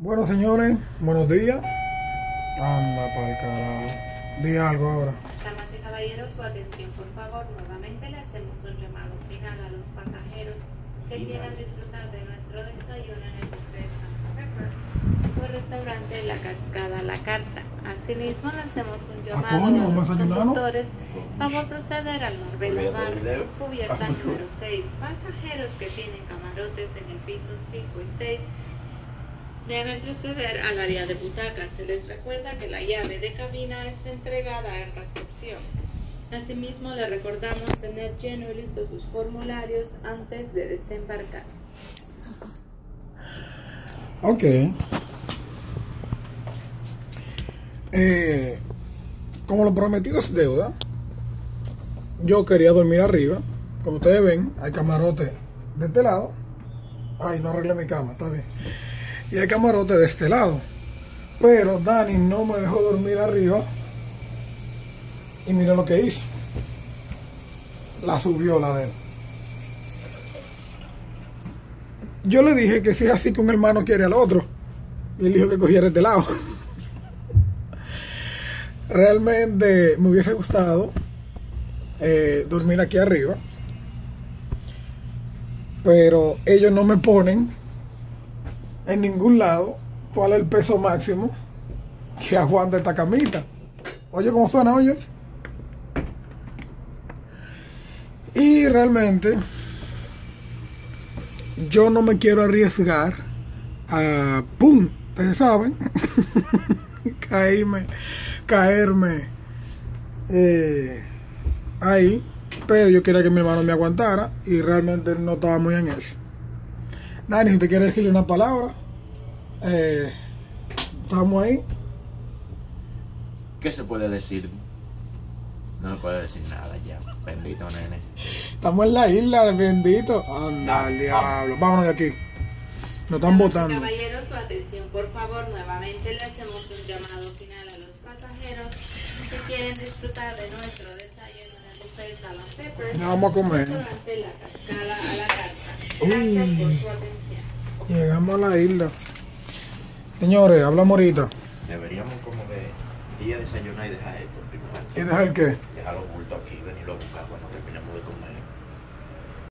Bueno, señores, buenos días. Anda pa'l carajo. Di algo ahora. Damas y caballeros, su atención, por favor. Nuevamente le hacemos un llamado final a los pasajeros que quieran disfrutar de nuestro desayuno en el buffet Santa Pepper o restaurante La Cascada La Carta. Asimismo, le hacemos un llamado a los conductores para proceder al Marbella Bar, cubierta número 6. Pasajeros que tienen camarotes en el piso 5 y 6 deben proceder al área de butacas. Se les recuerda que la llave de cabina es entregada en recepción. Asimismo, le recordamos tener lleno y listo sus formularios antes de desembarcar. Ok. Como lo prometido es deuda, yo quería dormir arriba. Como ustedes ven, hay camarote de este lado. Ay, no arreglé mi cama, está bien. Y hay camarote de este lado. Pero Dani no me dejó dormir arriba. Y mira lo que hizo. La subió la de él. Yo le dije que si es así que un hermano quiere al otro. Y él dijo que cogiera este lado. Realmente me hubiese gustado dormir aquí arriba. Pero ellos no me ponen en ningún lado cuál es el peso máximo que aguanta esta camita. Oye cómo suena, oye. Y realmente yo no me quiero arriesgar a ¡pum! Ustedes saben. caerme ahí. Pero yo quería que mi hermano me aguantara y realmente no estaba muy en eso. Dani, si te quiere decirle una palabra, estamos ahí. ¿Qué se puede decir? No se puede decir nada ya. Bendito nene. Estamos en la isla, bendito. Anda, el diablo. Vámonos de aquí. Nos están botando. Caballeros, su atención, por favor. Nuevamente le hacemos un llamado final a los pasajeros que quieren disfrutar de nuestro desayuno en el buffet Santa Pepper. Ya vamos a comer. Restaurante La Cascada a la Carta. Uy. Gracias por su atención. Llegamos a la isla. Señores, hablamos ahorita. Deberíamos como de ir a desayunar y dejar esto primero. ¿Y dejar qué? Dejar los bultos aquí, venirlo a buscar cuando terminemos de comer.